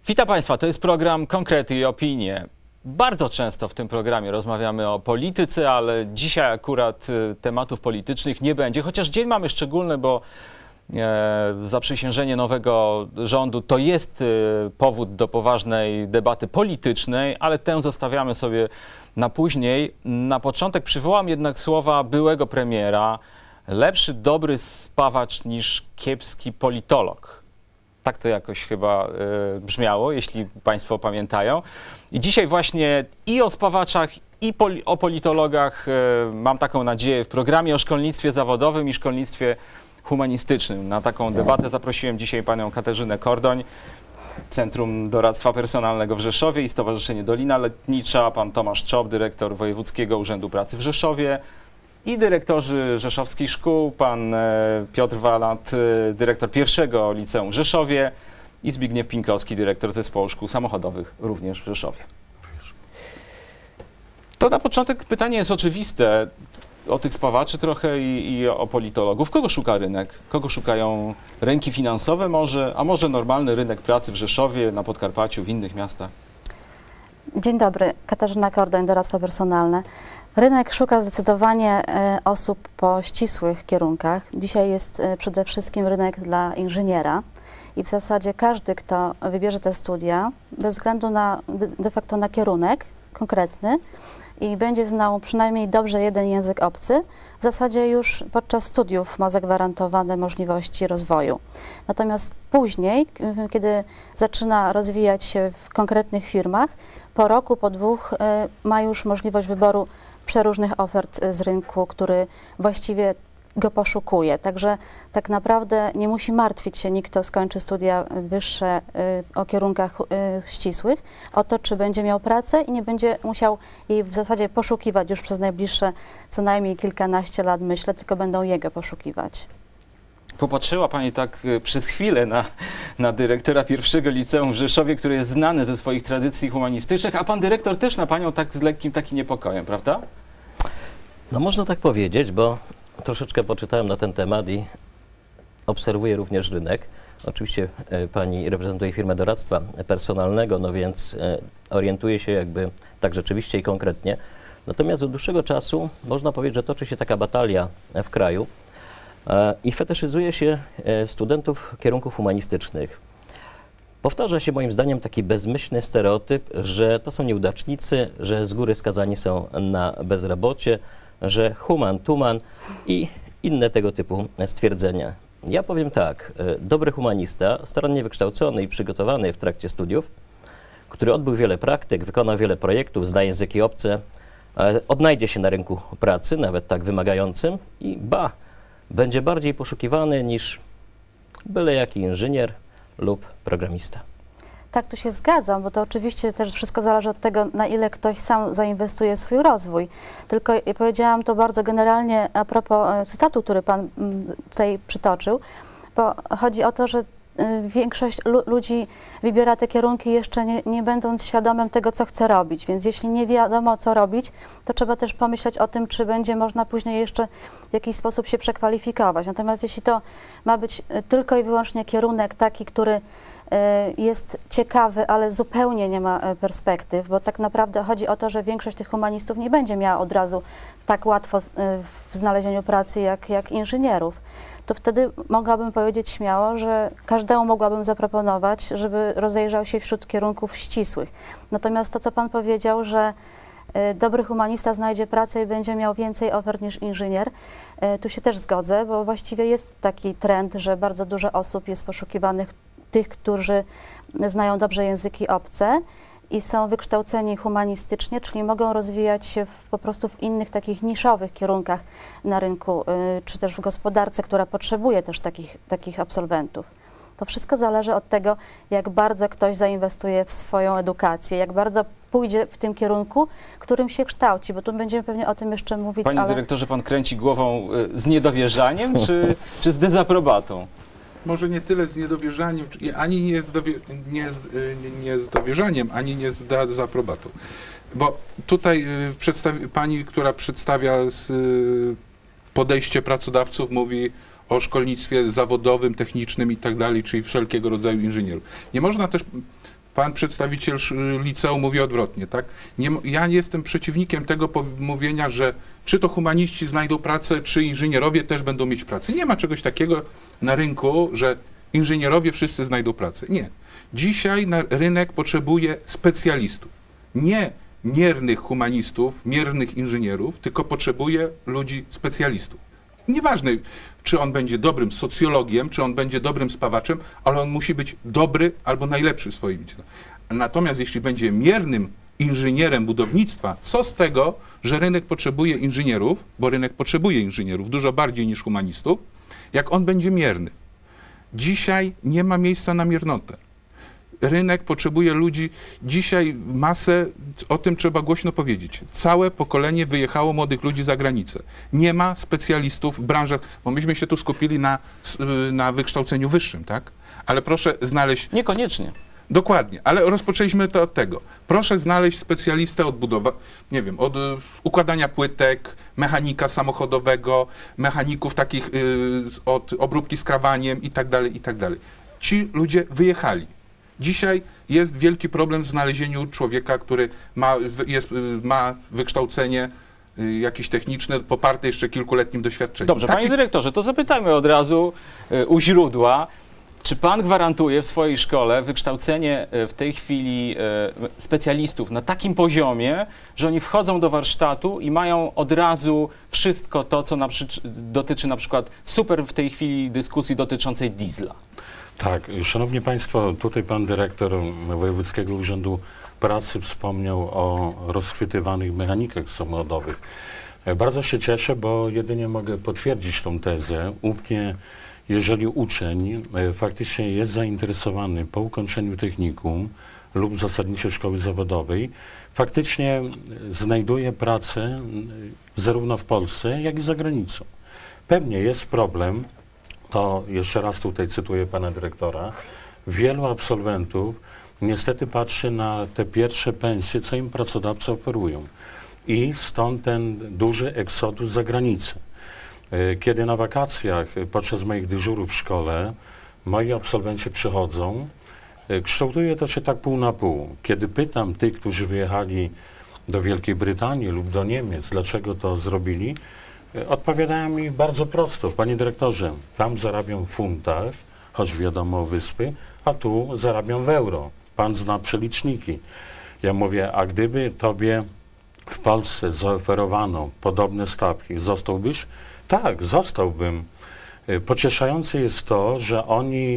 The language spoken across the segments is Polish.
Witam Państwa, to jest program Konkrety i Opinie. Bardzo często w tym programie rozmawiamy o polityce, ale dzisiaj akurat tematów politycznych nie będzie. Chociaż dzień mamy szczególny, bo zaprzysiężenie nowego rządu to jest powód do poważnej debaty politycznej, ale tę zostawiamy sobie na później. Na początek przywołam jednak słowa byłego premiera: lepszy dobry spawacz niż kiepski politolog. Tak to jakoś chyba brzmiało, jeśli Państwo pamiętają. I dzisiaj właśnie i o spawaczach, i o politologach mam taką nadzieję w programie o szkolnictwie zawodowym i szkolnictwie humanistycznym. Na taką debatę zaprosiłem dzisiaj panią Katarzynę Kordoń, Centrum Doradztwa Personalnego w Rzeszowie i Stowarzyszenie Dolina Letnicza, pan Tomasz Czop, dyrektor Wojewódzkiego Urzędu Pracy w Rzeszowie, i dyrektorzy rzeszowskich szkół, pan Piotr Walat, dyrektor pierwszego liceum w Rzeszowie, i Zbigniew Pinkowski, dyrektor Zespołu Szkół Samochodowych również w Rzeszowie. To na początek pytanie jest oczywiste, o tych spawaczy trochę i o politologów. Kogo szuka rynek? Kogo szukają ręki finansowe może, a może normalny rynek pracy w Rzeszowie, na Podkarpaciu, w innych miastach? Dzień dobry, Katarzyna Kordoń, Doradztwo Personalne. Rynek szuka zdecydowanie osób po ścisłych kierunkach. Dzisiaj jest przede wszystkim rynek dla inżyniera i w zasadzie każdy, kto wybierze te studia, bez względu na de facto na kierunek konkretny i będzie znał przynajmniej dobrze jeden język obcy, w zasadzie już podczas studiów ma zagwarantowane możliwości rozwoju. Natomiast później, kiedy zaczyna rozwijać się w konkretnych firmach, po roku, po dwóch ma już możliwość wyboru przeróżnych ofert z rynku, który właściwie go poszukuje. Także tak naprawdę nie musi martwić się nikt, kto skończy studia wyższe o kierunkach ścisłych, o to, czy będzie miał pracę i nie będzie musiał jej w zasadzie poszukiwać już przez najbliższe co najmniej kilkanaście lat, myślę, tylko będą jego poszukiwać. Popatrzyła Pani tak przez chwilę na dyrektora pierwszego liceum w Rzeszowie, który jest znany ze swoich tradycji humanistycznych, a pan dyrektor też na Panią tak z lekkim takim niepokojem, prawda? No można tak powiedzieć, bo troszeczkę poczytałem na ten temat i obserwuję również rynek. Oczywiście Pani reprezentuje firmę doradztwa personalnego, no więc orientuje się jakby tak rzeczywiście i konkretnie. Natomiast od dłuższego czasu można powiedzieć, że toczy się taka batalia w kraju i fetyszyzuje się studentów kierunków humanistycznych. Powtarza się moim zdaniem taki bezmyślny stereotyp, że to są nieudacznicy, że z góry skazani są na bezrobocie, że human, tuman i inne tego typu stwierdzenia. Ja powiem tak, dobry humanista, starannie wykształcony i przygotowany w trakcie studiów, który odbył wiele praktyk, wykonał wiele projektów, zna języki obce, odnajdzie się na rynku pracy, nawet tak wymagającym, i będzie bardziej poszukiwany niż byle jaki inżynier lub programista. Tak, tu się zgadzam, bo to oczywiście też wszystko zależy od tego, na ile ktoś sam zainwestuje w swój rozwój. Tylko ja powiedziałam to bardzo generalnie a propos cytatu, który Pan tutaj przytoczył, bo chodzi o to, że większość ludzi wybiera te kierunki jeszcze nie będąc świadomym tego, co chce robić. Więc jeśli nie wiadomo, co robić, to trzeba też pomyśleć o tym, czy będzie można później jeszcze w jakiś sposób się przekwalifikować. Natomiast jeśli to ma być tylko i wyłącznie kierunek taki, który jest ciekawy, ale zupełnie nie ma perspektyw, bo tak naprawdę chodzi o to, że większość tych humanistów nie będzie miała od razu tak łatwo w znalezieniu pracy jak inżynierów, to wtedy mogłabym powiedzieć śmiało, że każdemu mogłabym zaproponować, żeby rozejrzał się wśród kierunków ścisłych. Natomiast to, co Pan powiedział, że dobry humanista znajdzie pracę i będzie miał więcej ofert niż inżynier, tu się też zgodzę, bo właściwie jest taki trend, że bardzo dużo osób jest poszukiwanych tych, którzy znają dobrze języki obce i są wykształceni humanistycznie, czyli mogą rozwijać się po prostu w innych takich niszowych kierunkach na rynku, czy też w gospodarce, która potrzebuje też takich absolwentów. To wszystko zależy od tego, jak bardzo ktoś zainwestuje w swoją edukację, jak bardzo pójdzie w tym kierunku, którym się kształci, bo tu będziemy pewnie o tym jeszcze mówić. Panie dyrektorze, Pan kręci głową z niedowierzaniem czy z dezaprobatą? Może nie tyle z niedowierzaniem, ani nie z dowierzaniem, ani nie z dezaprobatą. Bo tutaj pani, która przedstawia podejście pracodawców, mówi o szkolnictwie zawodowym, technicznym i tak dalej, czyli wszelkiego rodzaju inżynierów. Nie można też pan przedstawiciel liceum mówi odwrotnie, tak? Ja nie jestem przeciwnikiem tego mówienia, że czy to humaniści znajdą pracę, czy inżynierowie też będą mieć pracę. Nie ma czegoś takiego na rynku, że inżynierowie wszyscy znajdą pracę. Nie. Dzisiaj rynek potrzebuje specjalistów. Nie miernych humanistów, miernych inżynierów, tylko potrzebuje ludzi specjalistów. Nieważne, czy on będzie dobrym socjologiem, czy on będzie dobrym spawaczem, ale on musi być dobry albo najlepszy w swoim dziedzinie. Natomiast jeśli będzie miernym inżynierem budownictwa, co z tego, że rynek potrzebuje inżynierów, bo rynek potrzebuje inżynierów dużo bardziej niż humanistów, jak on będzie mierny. Dzisiaj nie ma miejsca na miernotę. Rynek potrzebuje ludzi, dzisiaj masę, o tym trzeba głośno powiedzieć. Całe pokolenie wyjechało młodych ludzi za granicę. Nie ma specjalistów w branżach, bo myśmy się tu skupili na wykształceniu wyższym, tak? Ale proszę znaleźć... Niekoniecznie. Dokładnie, ale rozpoczęliśmy to od tego. Proszę znaleźć specjalistę od nie wiem, od układania płytek, mechanika samochodowego, mechaników takich od obróbki skrawaniem i tak dalej, i tak dalej. Ci ludzie wyjechali. Dzisiaj jest wielki problem w znalezieniu człowieka, który ma wykształcenie jakieś techniczne, poparte jeszcze kilkuletnim doświadczeniem. Dobrze, panie dyrektorze, to zapytajmy od razu u źródła. Czy pan gwarantuje w swojej szkole wykształcenie w tej chwili specjalistów na takim poziomie, że oni wchodzą do warsztatu i mają od razu wszystko to, co dotyczy na przykład super w tej chwili dyskusji dotyczącej diesla? Tak, szanowni państwo, tutaj pan dyrektor Wojewódzkiego Urzędu Pracy wspomniał o rozchwytywanych mechanikach samochodowych. Bardzo się cieszę, bo jedynie mogę potwierdzić tą tezę. U mnie, jeżeli uczeń faktycznie jest zainteresowany po ukończeniu technikum lub zasadniczej szkoły zawodowej, faktycznie znajduje pracę zarówno w Polsce, jak i za granicą. Pewnie jest problem, to jeszcze raz tutaj cytuję pana dyrektora, wielu absolwentów niestety patrzy na te pierwsze pensje, co im pracodawcy oferują. I stąd ten duży eksodus za granicę. Kiedy na wakacjach, podczas moich dyżurów w szkole, moi absolwenci przychodzą, kształtuje to się tak pół na pół. Kiedy pytam tych, którzy wyjechali do Wielkiej Brytanii lub do Niemiec, dlaczego to zrobili, odpowiadają mi bardzo prosto. Panie dyrektorze, tam zarabiam w funtach, choć wiadomo wyspy, a tu zarabiam w euro. Pan zna przeliczniki. Ja mówię, a gdyby tobie w Polsce zaoferowano podobne stawki, zostałbyś? Tak, zostałbym. Pocieszające jest to, że oni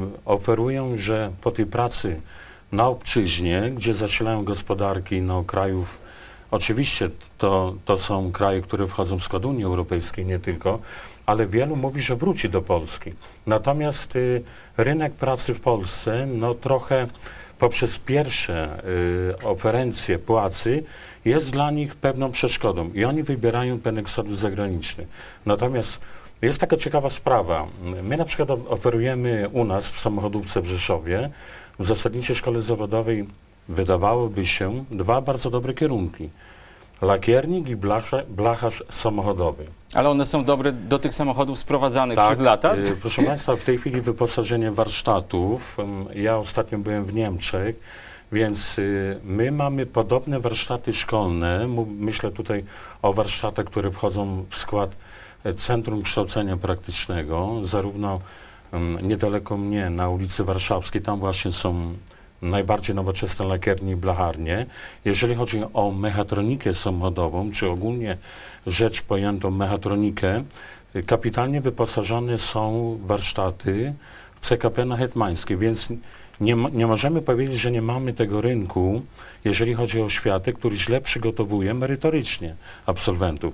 oferują, że po tej pracy na obczyźnie, gdzie zasilają gospodarki krajów, oczywiście to są kraje, które wchodzą w skład Unii Europejskiej, nie tylko, ale wielu mówi, że wróci do Polski. Natomiast rynek pracy w Polsce, trochę poprzez pierwsze oferencje płacy jest dla nich pewną przeszkodą i oni wybierają ten eksodus zagraniczny. Natomiast jest taka ciekawa sprawa. My na przykład oferujemy u nas w samochodówce w Rzeszowie, w zasadniczej szkole zawodowej wydawałoby się dwa bardzo dobre kierunki. Lakiernik i blacharz samochodowy. Ale one są dobre do tych samochodów sprowadzanych Tak, przez lata? Proszę państwa, w tej chwili wyposażenie warsztatów, ja ostatnio byłem w Niemczech, więc my mamy podobne warsztaty szkolne, myślę tutaj o warsztatach, które wchodzą w skład Centrum Kształcenia Praktycznego, zarówno niedaleko mnie, na ulicy Warszawskiej, tam właśnie są najbardziej nowoczesne lakiernie i blacharnie. Jeżeli chodzi o mechatronikę samochodową, czy ogólnie rzecz pojętą mechatronikę, kapitalnie wyposażone są warsztaty CKP na Hetmańskiej, więc nie możemy powiedzieć, że nie mamy tego rynku, jeżeli chodzi o oświatę, który źle przygotowuje merytorycznie absolwentów.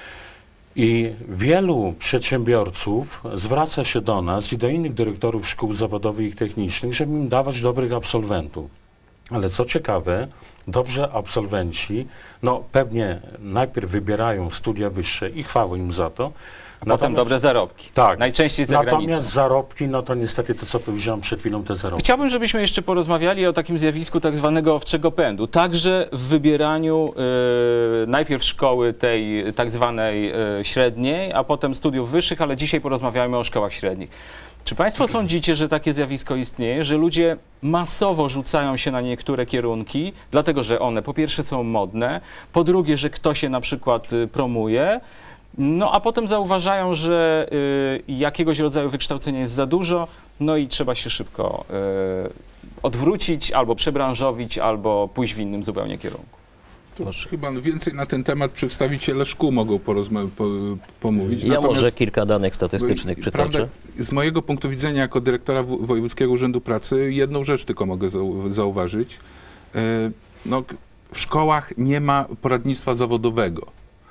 I wielu przedsiębiorców zwraca się do nas i do innych dyrektorów szkół zawodowych i technicznych, żeby im dawać dobrych absolwentów. Ale co ciekawe, dobrzy absolwenci, pewnie najpierw wybierają studia wyższe i chwała im za to. Potem dobre zarobki. Tak. Najczęściej za granicą. Natomiast zarobki, to niestety to, co powiedziałem przed chwilą, te zarobki. Chciałbym, żebyśmy jeszcze porozmawiali o takim zjawisku tak zwanego owczego pędu. Także w wybieraniu najpierw szkoły tej tak zwanej średniej, a potem studiów wyższych, ale dzisiaj porozmawiajmy o szkołach średnich. Czy Państwo sądzicie, że takie zjawisko istnieje, że ludzie masowo rzucają się na niektóre kierunki, dlatego że one po pierwsze są modne, po drugie, że ktoś je na przykład promuje, no a potem zauważają, że jakiegoś rodzaju wykształcenia jest za dużo, no i trzeba się szybko odwrócić, albo przebranżowić, albo pójść w innym zupełnie kierunku. Chyba więcej na ten temat przedstawiciele szkół mogą pomówić. Ja może kilka danych statystycznych przytoczę. Prawda, z mojego punktu widzenia jako dyrektora Wojewódzkiego Urzędu Pracy jedną rzecz tylko mogę zauważyć. No, w szkołach nie ma poradnictwa zawodowego.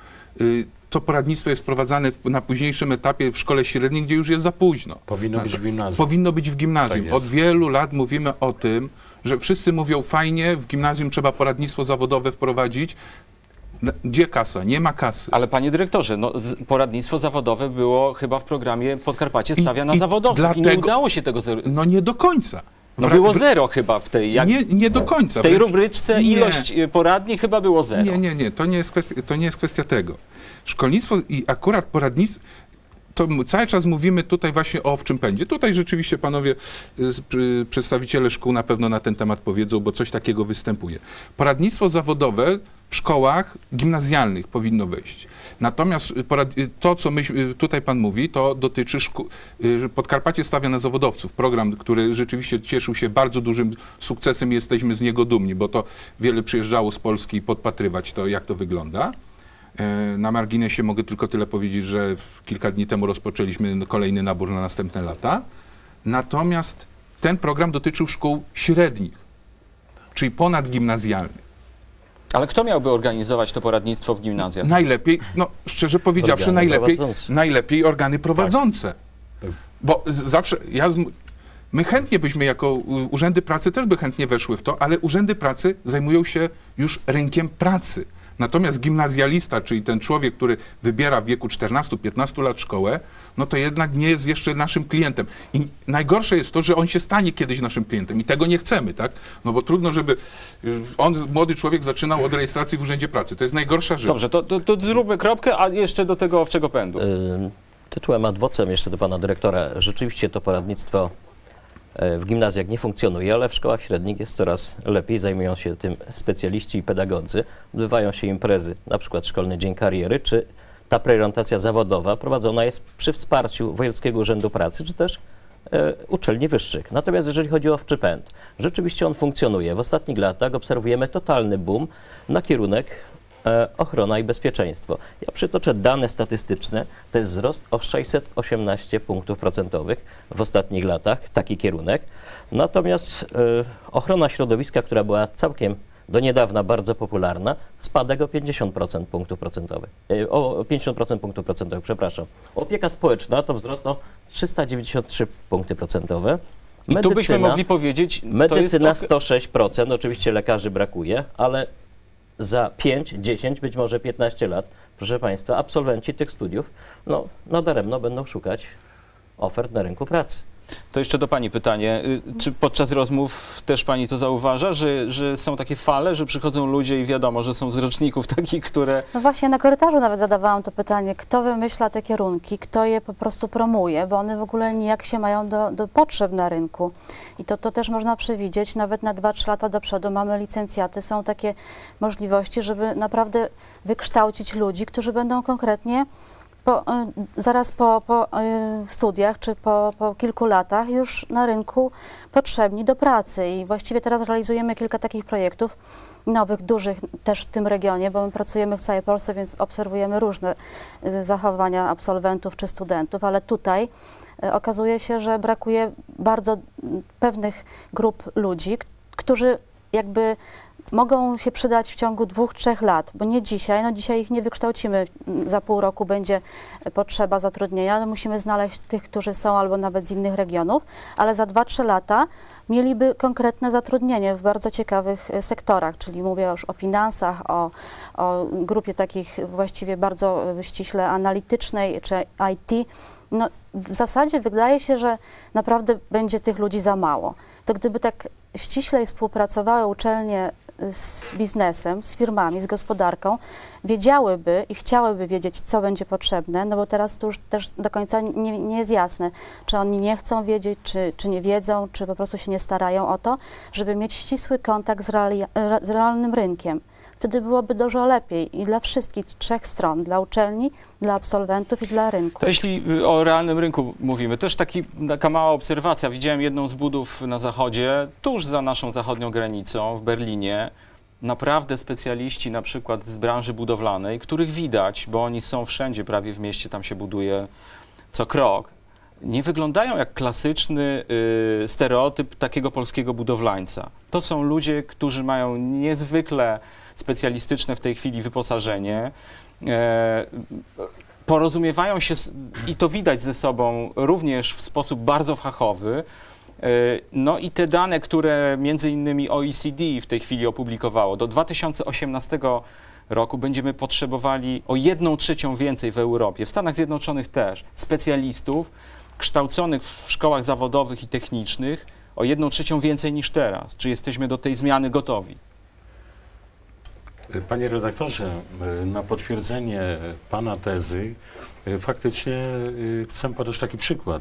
To poradnictwo jest wprowadzane na późniejszym etapie w szkole średniej, gdzie już jest za późno. Powinno być w gimnazjum. Powinno być w gimnazjum. Tak Od jest. wielu lat mówimy o tym, że wszyscy mówią fajnie, w gimnazjum trzeba poradnictwo zawodowe wprowadzić. Gdzie kasa? Nie ma kasy. Ale panie dyrektorze, no, poradnictwo zawodowe było chyba w programie Podkarpacie stawia na i zawodowców i nie dlatego- udało się tego No nie do końca. No było zero chyba w tej, Nie do końca. w tej Wręcz- rubryczce nie. ilość poradni chyba było zero. Nie, to nie jest kwestia tego. Szkolnictwo i akurat poradnictwo, to cały czas mówimy tutaj właśnie o owczym pędzie. Tutaj rzeczywiście panowie przedstawiciele szkół na pewno na ten temat powiedzą, bo coś takiego występuje. Poradnictwo zawodowe w szkołach gimnazjalnych powinno wejść. Natomiast to, co tutaj pan mówi, to dotyczy szkół. Podkarpacie stawia na zawodowców. Program, który rzeczywiście cieszył się bardzo dużym sukcesem i jesteśmy z niego dumni, bo to wiele przyjeżdżało z Polski podpatrywać to, jak to wygląda. Na marginesie mogę tylko tyle powiedzieć, że kilka dni temu rozpoczęliśmy kolejny nabór na następne lata. Natomiast ten program dotyczył szkół średnich, czyli ponadgimnazjalnych. Ale kto miałby organizować to poradnictwo w gimnazjach? Najlepiej, no szczerze powiedziawszy, Organy prowadzące. najlepiej organy prowadzące. Tak. Bo zawsze, my chętnie byśmy jako urzędy pracy też by chętnie weszły w to, ale urzędy pracy zajmują się już rynkiem pracy. Natomiast gimnazjalista, czyli ten człowiek, który wybiera w wieku 14-15 lat szkołę, no to jednak nie jest jeszcze naszym klientem. I najgorsze jest to, że on się stanie kiedyś naszym klientem i tego nie chcemy, tak? No bo trudno, żeby młody człowiek zaczynał od rejestracji w Urzędzie Pracy. To jest najgorsza rzecz. Dobrze, to zróbmy kropkę, a jeszcze do tego owczego pędu. Tytułem ad vocem jeszcze do pana dyrektora. Rzeczywiście to poradnictwo w gimnazjach nie funkcjonuje, ale w szkołach średnich jest coraz lepiej. Zajmują się tym specjaliści i pedagodzy. Odbywają się imprezy, na przykład Szkolny Dzień Kariery, czy ta preorientacja zawodowa prowadzona jest przy wsparciu Wojewódzkiego Urzędu Pracy, czy też uczelni wyższych. Natomiast jeżeli chodzi o owczy pęd, rzeczywiście on funkcjonuje. W ostatnich latach obserwujemy totalny boom na kierunek ochrona i bezpieczeństwo. Ja przytoczę dane statystyczne. To jest wzrost o 618 punktów procentowych w ostatnich latach, taki kierunek. Natomiast ochrona środowiska, która była całkiem do niedawna bardzo popularna, spadek o 50% punktów procentowych. O 50% punktów procentowych, przepraszam. Opieka społeczna to wzrost o 393 punkty procentowe. I tu byśmy mogli powiedzieć, Medycyna to jest 106%, oczywiście lekarzy brakuje, ale za 5, 10, być może 15 lat, proszę Państwa, absolwenci tych studiów, no daremno będą szukać ofert na rynku pracy. To jeszcze do pani pytanie. Czy podczas rozmów też pani to zauważa, że są takie fale, że przychodzą ludzie i wiadomo, że są z roczników takich, które... No właśnie na korytarzu nawet zadawałam to pytanie, kto wymyśla te kierunki, kto je po prostu promuje, bo one w ogóle nijak się mają do potrzeb na rynku. I to też można przewidzieć, nawet na 2-3 lata do przodu mamy licencjaty, są takie możliwości, żeby naprawdę wykształcić ludzi, którzy będą konkretnie zaraz po studiach czy po kilku latach już na rynku potrzebni do pracy. I właściwie teraz realizujemy kilka takich projektów nowych, dużych też w tym regionie, bo my pracujemy w całej Polsce, więc obserwujemy różne zachowania absolwentów czy studentów, ale tutaj okazuje się, że brakuje bardzo pewnych grup ludzi, którzy jakby mogą się przydać w ciągu 2-3 lat, bo nie dzisiaj, no dzisiaj ich nie wykształcimy, za pół roku będzie potrzeba zatrudnienia, no musimy znaleźć tych, którzy są albo nawet z innych regionów, ale za 2-3 lata mieliby konkretne zatrudnienie w bardzo ciekawych sektorach, czyli mówię już o finansach, o grupie takich właściwie bardzo ściśle analitycznej czy IT. No, w zasadzie wydaje się, że naprawdę będzie tych ludzi za mało. To gdyby tak ściślej współpracowały uczelnie z biznesem, z firmami, z gospodarką, wiedziałyby i chciałyby wiedzieć, co będzie potrzebne, no bo teraz to już też do końca nie jest jasne, czy oni nie chcą wiedzieć, czy nie wiedzą, czy po prostu się nie starają o to, żeby mieć ścisły kontakt z realnym rynkiem. Wtedy byłoby dużo lepiej i dla wszystkich trzech stron, dla uczelni, dla absolwentów i dla rynku. To jeśli o realnym rynku mówimy, też taka mała obserwacja. Widziałem jedną z budów na zachodzie, tuż za naszą zachodnią granicą w Berlinie. Naprawdę specjaliści na przykład z branży budowlanej, których widać, bo oni są wszędzie prawie w mieście, tam się buduje co krok. Nie wyglądają jak klasyczny stereotyp takiego polskiego budowlańca. To są ludzie, którzy mają niezwykle specjalistyczne w tej chwili wyposażenie, porozumiewają się i to widać ze sobą również w sposób bardzo fachowy. No i te dane, które między innymi OECD w tej chwili opublikowało, do 2018 roku będziemy potrzebowali o 1/3 więcej w Europie, w Stanach Zjednoczonych też, specjalistów kształconych w szkołach zawodowych i technicznych o 1/3 więcej niż teraz. Czy jesteśmy do tej zmiany gotowi? Panie redaktorze, na potwierdzenie pana tezy faktycznie chcę podać taki przykład.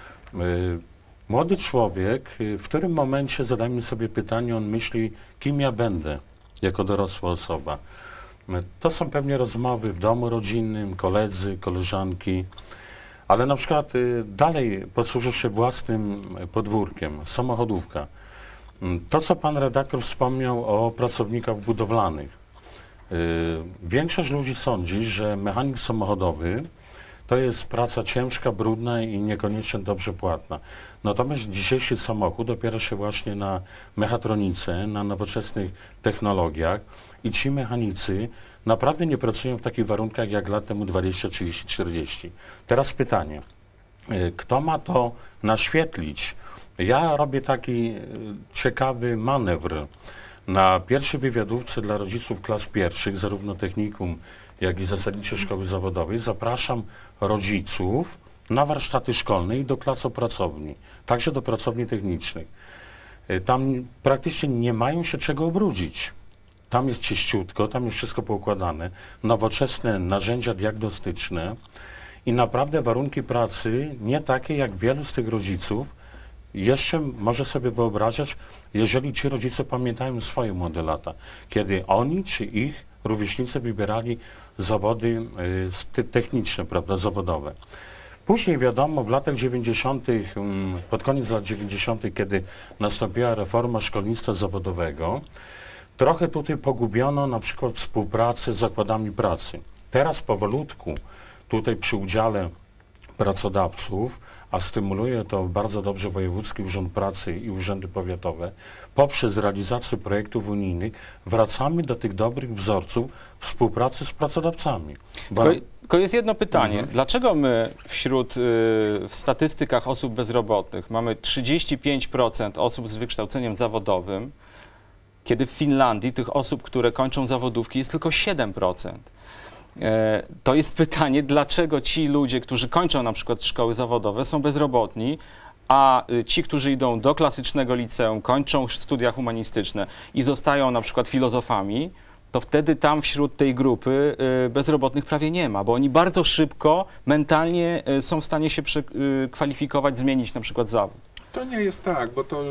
Młody człowiek, w którym momencie zadajmy sobie pytanie, on myśli, kim ja będę jako dorosła osoba. To są pewnie rozmowy w domu rodzinnym, koledzy, koleżanki, ale na przykład dalej posłużę się własnym podwórkiem, samochodówka. To, co pan redaktor wspomniał o pracownikach budowlanych. Większość ludzi sądzi, że mechanik samochodowy to jest praca ciężka, brudna i niekoniecznie dobrze płatna. Natomiast dzisiejszy samochód opiera się właśnie na mechatronice, na nowoczesnych technologiach i ci mechanicy naprawdę nie pracują w takich warunkach jak lat temu 20, 30, 40. Teraz pytanie, kto ma to naświetlić? Ja robię taki ciekawy manewr. Na pierwszej wywiadówce dla rodziców klas pierwszych, zarówno technikum, jak i zasadniczej szkoły zawodowej, zapraszam rodziców na warsztaty szkolne i do klas opracowni, także do pracowni technicznych. Tam praktycznie nie mają się czego ubrudzić. Tam jest czyściutko, tam jest wszystko poukładane, nowoczesne narzędzia diagnostyczne i naprawdę warunki pracy nie takie, jak wielu z tych rodziców jeszcze może sobie wyobrażać, jeżeli ci rodzice pamiętają swoje młode lata, kiedy oni czy ich rówieśnicy wybierali zawody techniczne, prawda, zawodowe. Później wiadomo, w latach 90., pod koniec lat 90., kiedy nastąpiła reforma szkolnictwa zawodowego, trochę tutaj pogubiono na przykład współpracę z zakładami pracy. Teraz powolutku, tutaj przy udziale pracodawców, a stymuluje to bardzo dobrze Wojewódzki Urząd Pracy i urzędy powiatowe, poprzez realizację projektów unijnych wracamy do tych dobrych wzorców współpracy z pracodawcami. Tylko jest jedno pytanie. Dlaczego my w statystykach osób bezrobotnych mamy 35% osób z wykształceniem zawodowym, kiedy w Finlandii tych osób, które kończą zawodówki, jest tylko 7%? To jest pytanie, dlaczego ci ludzie, którzy kończą na przykład szkoły zawodowe, są bezrobotni, a ci, którzy idą do klasycznego liceum, kończą studia humanistyczne i zostają na przykład filozofami, to wtedy tam wśród tej grupy bezrobotnych prawie nie ma, bo oni bardzo szybko, mentalnie są w stanie się przekwalifikować, zmienić na przykład zawód. To nie jest tak, bo to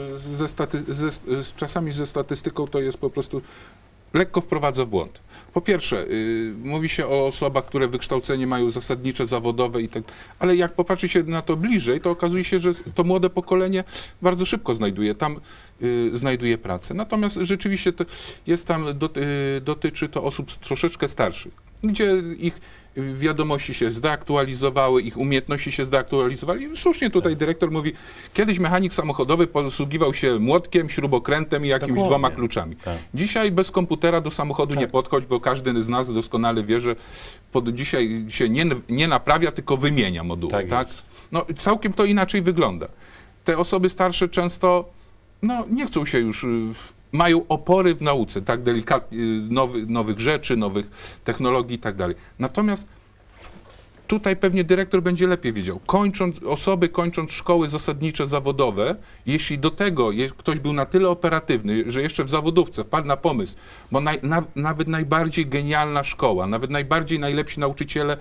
czasami ze statystyką to jest po prostu lekko wprowadza w błąd. Po pierwsze, mówi się o osobach, które wykształcenie mają zasadnicze, zawodowe i tak, ale jak popatrzy się na to bliżej, to okazuje się, że to młode pokolenie bardzo szybko znajduje pracę. Natomiast rzeczywiście to jest tam, dotyczy to osób troszeczkę starszych, gdzie ich wiadomości się zdeaktualizowały, ich umiejętności się zdeaktualizowali. Słusznie tutaj dyrektor mówi, kiedyś mechanik samochodowy posługiwał się młotkiem, śrubokrętem i jakimiś dwoma kluczami. Tak. Dzisiaj bez komputera do samochodu nie podchodź, bo każdy z nas doskonale wie, że dzisiaj się nie naprawia, tylko wymienia moduły. Tak? No, całkiem to inaczej wygląda. Te osoby starsze często nie chcą się już, mają opory w nauce, tak delikatnie, nowych rzeczy, nowych technologii i tak dalej. Natomiast tutaj pewnie dyrektor będzie lepiej wiedział. Osoby kończąc szkoły zasadnicze zawodowe, jeśli do tego ktoś był na tyle operatywny, że jeszcze w zawodówce wpadł na pomysł, bo nawet najbardziej genialna szkoła, nawet najlepsi nauczyciele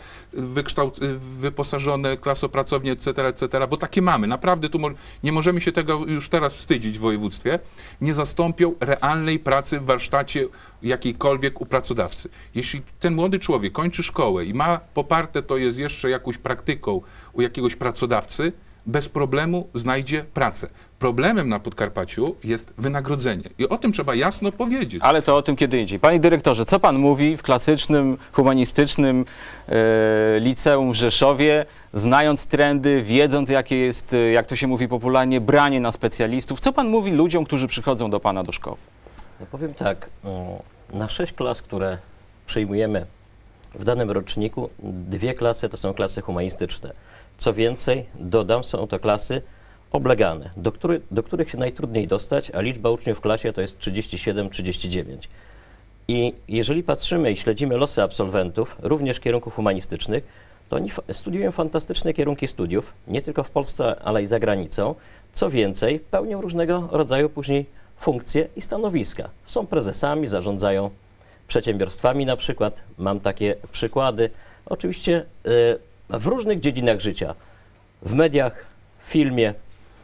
wyposażone, klasopracownie, etc., bo takie mamy. Naprawdę tu nie możemy się tego już teraz wstydzić w województwie. Nie zastąpią realnej pracy w warsztacie jakiejkolwiek u pracodawcy. Jeśli ten młody człowiek kończy szkołę i ma poparte to jest jeszcze jakąś praktyką u jakiegoś pracodawcy, bez problemu znajdzie pracę. Problemem na Podkarpaciu jest wynagrodzenie. I o tym trzeba jasno powiedzieć. Ale to o tym kiedy indziej. Panie dyrektorze, co pan mówi w klasycznym, humanistycznym liceum w Rzeszowie, znając trendy, wiedząc jakie jest, jak to się mówi popularnie, branie na specjalistów? Co pan mówi ludziom, którzy przychodzą do pana do szkoły? Ja powiem tak, na 6 klas, które przyjmujemy w danym roczniku, 2 klasy to są klasy humanistyczne. Co więcej, dodam, są to klasy oblegane, do których się najtrudniej dostać, a liczba uczniów w klasie to jest 37-39. I jeżeli patrzymy i śledzimy losy absolwentów, również kierunków humanistycznych, to oni studiują fantastyczne kierunki studiów, nie tylko w Polsce, ale i za granicą. Co więcej, pełnią różnego rodzaju później funkcje i stanowiska. Są prezesami, zarządzają przedsiębiorstwami na przykład. Mam takie przykłady. Oczywiście w różnych dziedzinach życia, w mediach, w filmie.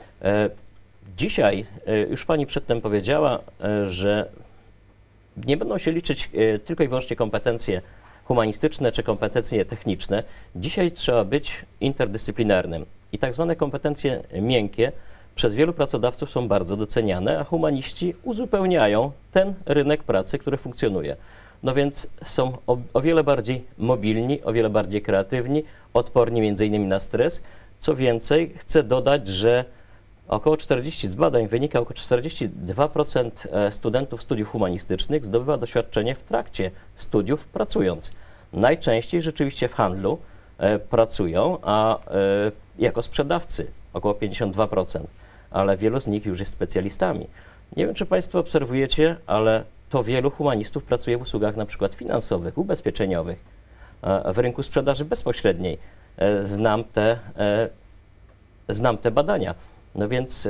Dzisiaj już pani przedtem powiedziała, że nie będą się liczyć tylko i wyłącznie kompetencje humanistyczne czy kompetencje techniczne. Dzisiaj trzeba być interdyscyplinarnym i tak zwane kompetencje miękkie przez wielu pracodawców są bardzo doceniane, a humaniści uzupełniają ten rynek pracy, który funkcjonuje. No więc są o wiele bardziej mobilni, o wiele bardziej kreatywni, odporni m.in. na stres. Co więcej, chcę dodać, że z badań wynika, około 42% studentów studiów humanistycznych zdobywa doświadczenie w trakcie studiów pracując. Najczęściej rzeczywiście w handlu pracują, a jako sprzedawcy około 52%, ale wielu z nich już jest specjalistami. Nie wiem, czy państwo obserwujecie, ale to wielu humanistów pracuje w usługach na przykład finansowych, ubezpieczeniowych, w rynku sprzedaży bezpośredniej. Znam te badania. No więc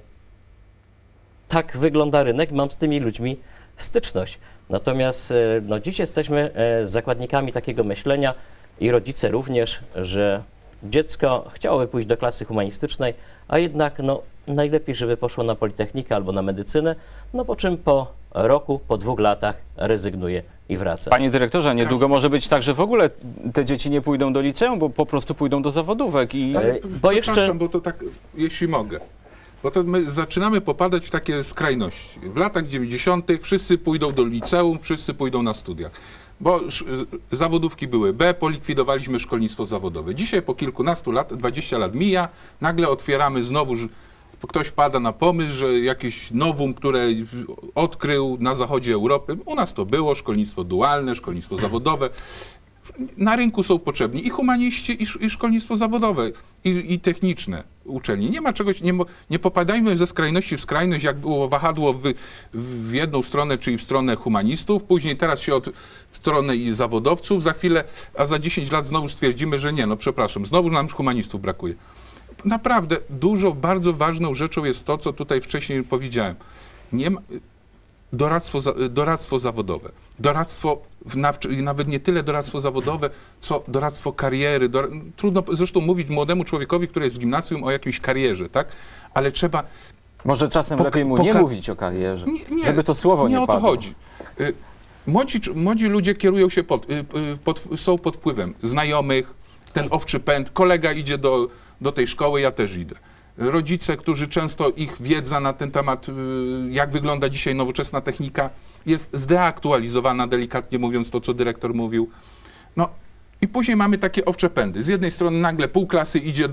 tak wygląda rynek, mam z tymi ludźmi styczność. Natomiast no, dziś jesteśmy zakładnikami takiego myślenia i rodzice również, że dziecko chciałoby pójść do klasy humanistycznej, a jednak no, najlepiej, żeby poszło na Politechnikę albo na medycynę, no po czym po roku, po 2 latach rezygnuje i wraca. Panie dyrektorze, niedługo może być tak, że w ogóle te dzieci nie pójdą do liceum, bo po prostu pójdą do zawodówek. Ale przepraszam, bo to tak, jeśli mogę. Bo to my zaczynamy popadać w takie skrajności. W latach 90. wszyscy pójdą do liceum, wszyscy pójdą na studiach. Bo zawodówki były B, polikwidowaliśmy szkolnictwo zawodowe. Dzisiaj po kilkunastu lat, 20 lat mija, nagle otwieramy znowu, ktoś wpada na pomysł, że jakieś nowum, które odkrył na zachodzie Europy, u nas to było szkolnictwo dualne, szkolnictwo zawodowe. Na rynku są potrzebni i humaniści, i szkolnictwo zawodowe, i techniczne uczelnie. Nie ma czegoś, nie popadajmy ze skrajności w skrajność, jak było wahadło w jedną stronę, czyli w stronę humanistów, później teraz się od strony i zawodowców, za chwilę, a za 10 lat znowu stwierdzimy, że nie, no przepraszam, znowu nam humanistów brakuje. Naprawdę bardzo ważną rzeczą jest to, co tutaj wcześniej powiedziałem. Nie ma, doradztwo zawodowe. Doradztwo, nawet nie tyle doradztwo zawodowe, co doradztwo kariery. Trudno zresztą mówić młodemu człowiekowi, który jest w gimnazjum, o jakiejś karierze, tak? Ale trzeba... Może czasem lepiej mu nie mówić o karierze, żeby to słowo nie padło. Nie o to chodzi. Młodzi ludzie kierują się są pod wpływem znajomych, ten owczy pęd, kolega idzie do tej szkoły, ja też idę. Rodzice, którzy często ich wiedza na ten temat, jak wygląda dzisiaj nowoczesna technika, jest zdeaktualizowana, delikatnie mówiąc to, co dyrektor mówił. No i później mamy takie owcze pędy. Z jednej strony nagle pół klasy idzie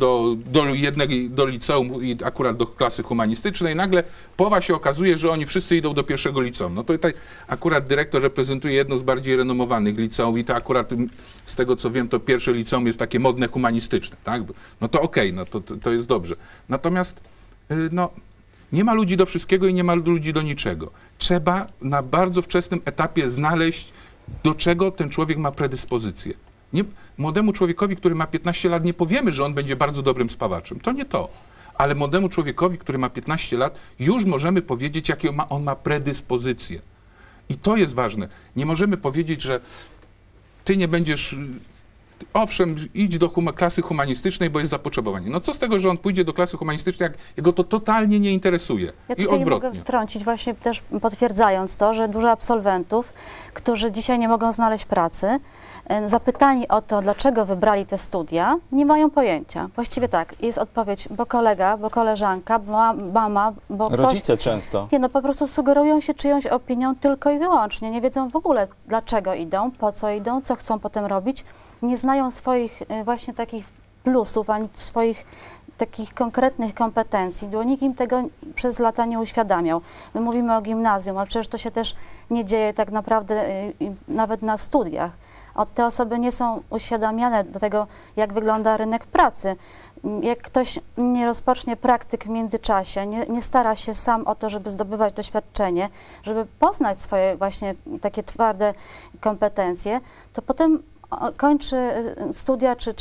do liceum i akurat do klasy humanistycznej, nagle połowa się okazuje, że oni wszyscy idą do pierwszego liceum. No to tutaj akurat dyrektor reprezentuje jedno z bardziej renomowanych liceum i to akurat z tego, co wiem, to pierwsze liceum jest takie modne humanistyczne, tak? No to okej, no to jest dobrze. Natomiast no, nie ma ludzi do wszystkiego i nie ma ludzi do niczego. Trzeba na bardzo wczesnym etapie znaleźć, do czego ten człowiek ma predyspozycję. Młodemu człowiekowi, który ma 15 lat, nie powiemy, że on będzie bardzo dobrym spawaczem. To nie to. Ale młodemu człowiekowi, który ma 15 lat, już możemy powiedzieć, jakie on ma predyspozycje. I to jest ważne. Nie możemy powiedzieć, że ty nie będziesz... Owszem, idź do klasy humanistycznej, bo jest zapotrzebowanie. No co z tego, że on pójdzie do klasy humanistycznej, jak jego to totalnie nie interesuje. Ja I tutaj odwrotnie. mogę wtrącić właśnie też potwierdzając to, że dużo absolwentów, którzy dzisiaj nie mogą znaleźć pracy, zapytani o to, dlaczego wybrali te studia, nie mają pojęcia. Właściwie tak, jest odpowiedź, bo kolega, bo koleżanka, bo mama, bo ktoś... Rodzice często. Nie, no po prostu sugerują się czyjąś opinią tylko i wyłącznie. Nie wiedzą w ogóle, dlaczego idą, po co idą, co chcą potem robić. Nie znają swoich właśnie takich plusów, ani swoich takich konkretnych kompetencji, bo nikt im tego przez lata nie uświadamiał. My mówimy o gimnazjum, ale przecież to się też nie dzieje tak naprawdę nawet na studiach. Te osoby nie są uświadamiane do tego, jak wygląda rynek pracy. Jak ktoś nie rozpocznie praktyk w międzyczasie, nie stara się sam o to, żeby zdobywać doświadczenie, żeby poznać swoje właśnie takie twarde kompetencje, to potem kończy studia czy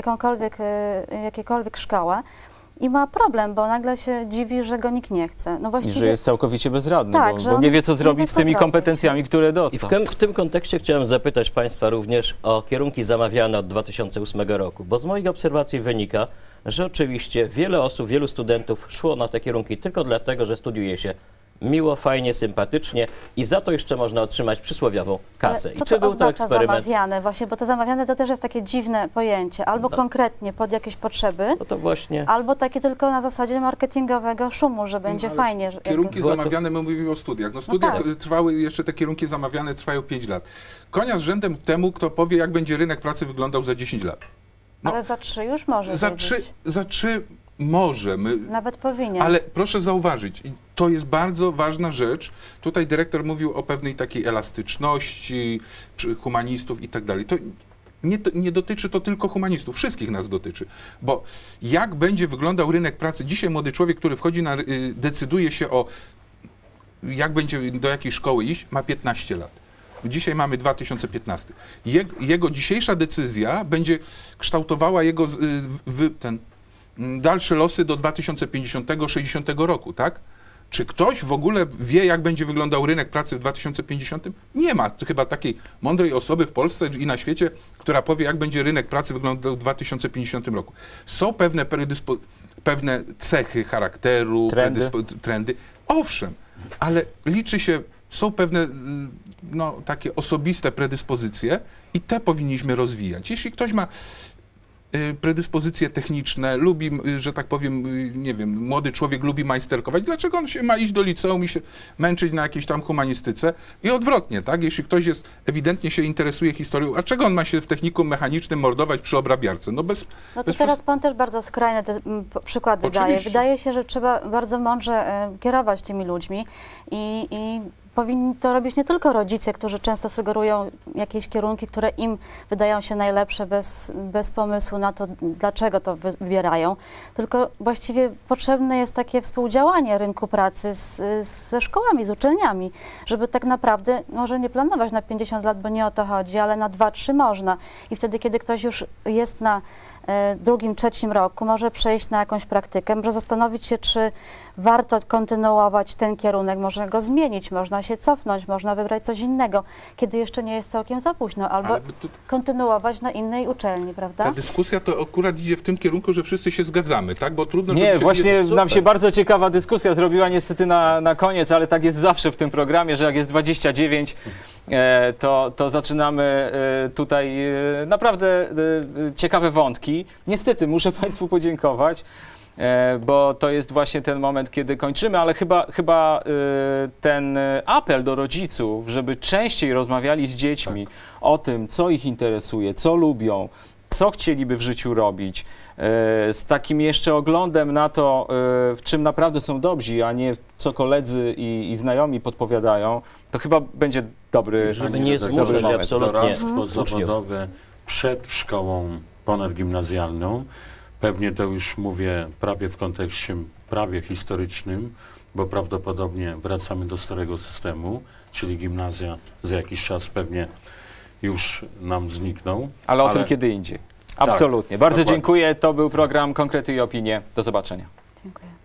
jakiekolwiek szkołę i ma problem, bo nagle się dziwi, że go nikt nie chce. No I właściwie, że jest całkowicie bezradny, Tak, że bo on nie wie, co nie zrobić wie, z co tymi zrobić. kompetencjami, które I dostał. w tym kontekście chciałem zapytać Państwa również o kierunki zamawiane od 2008 roku, bo z moich obserwacji wynika, że oczywiście wiele osób, wielu studentów szło na te kierunki tylko dlatego, że studiuje się miło, fajnie, sympatycznie i za to jeszcze można otrzymać przysłowiową kasę. Ale I co czy to był to oznacza eksperyment? zamawiane? Właśnie, bo to zamawiane to też jest takie dziwne pojęcie. Albo No. konkretnie pod jakieś potrzeby, No to właśnie... albo takie tylko na zasadzie marketingowego szumu, że będzie Ale fajnie. Że Kierunki Była to- zamawiane, my mówimy o studiach. No studia tak. trwały, jeszcze te kierunki zamawiane trwają 5 lat. Konia z rzędem temu, kto powie, jak będzie rynek pracy wyglądał za 10 lat. No, Ale za 3 już może za 3 może. Nawet powinien. Ale proszę zauważyć, i to jest bardzo ważna rzecz. Tutaj dyrektor mówił o pewnej takiej elastyczności, czy humanistów i tak dalej. To nie dotyczy to tylko humanistów, wszystkich nas dotyczy. Bo jak będzie wyglądał rynek pracy? Dzisiaj młody człowiek, który wchodzi decyduje się jak będzie do jakiej szkoły iść, ma 15 lat. Dzisiaj mamy 2015. Jego dzisiejsza decyzja będzie kształtowała jego dalsze losy do 2050-60 roku, tak? Czy ktoś w ogóle wie, jak będzie wyglądał rynek pracy w 2050? Nie ma chyba takiej mądrej osoby w Polsce i na świecie, która powie, jak będzie rynek pracy wyglądał w 2050 roku. Są pewne cechy charakteru, trendy. Owszem, ale są pewne takie osobiste predyspozycje i te powinniśmy rozwijać. Jeśli ktoś ma predyspozycje techniczne, lubi, że tak powiem, nie wiem, młody człowiek lubi majsterkować, dlaczego on się ma iść do liceum i się męczyć na jakiejś tam humanistyce? I odwrotnie, tak? Jeśli ktoś ewidentnie się interesuje historią, a czego on ma się w technikum mechanicznym mordować przy obrabiarce? No to teraz pan też bardzo skrajne te przykłady daje. Oczywiście. Wydaje się, że trzeba bardzo mądrze kierować tymi ludźmi i powinni to robić nie tylko rodzice, którzy często sugerują jakieś kierunki, które im wydają się najlepsze bez pomysłu na to, dlaczego to wybierają, tylko właściwie potrzebne jest takie współdziałanie rynku pracy ze szkołami, z uczelniami, żeby tak naprawdę, może nie planować na 50 lat, bo nie o to chodzi, ale na 2-3 można. I wtedy, kiedy ktoś już jest na drugim, trzecim roku, może przejść na jakąś praktykę, może zastanowić się, czy warto kontynuować ten kierunek, można go zmienić, można się cofnąć, można wybrać coś innego, kiedy jeszcze nie jest całkiem za późno, albo kontynuować na innej uczelni, prawda? Ta dyskusja to akurat idzie w tym kierunku, że wszyscy się zgadzamy, tak? Bo trudno, Nie, żeby się właśnie super. nam się bardzo ciekawa dyskusja zrobiła niestety na koniec, ale tak jest zawsze w tym programie, że jak jest 29, to zaczynamy tutaj naprawdę ciekawe wątki. Niestety muszę Państwu podziękować, bo to jest właśnie ten moment, kiedy kończymy, ale chyba ten apel do rodziców, żeby częściej rozmawiali z dziećmi o tym, co ich interesuje, co lubią, co chcieliby w życiu robić, z takim jeszcze oglądem na to, w czym naprawdę są dobrzy, a nie co koledzy i znajomi podpowiadają, to chyba będzie dobry, Żeby nie dobry zmuszać moment. absolutnie Doradztwo uczniów. zawodowe przed szkołą ponadgimnazjalną. Pewnie to już mówię prawie w kontekście prawie historycznym, bo prawdopodobnie wracamy do starego systemu, czyli gimnazja za jakiś czas pewnie już nam zniknął. Ale o tym kiedy indziej. Absolutnie. Bardzo dokładnie. dziękuję. To był program Konkrety i Opinie. Do zobaczenia. Dziękuję.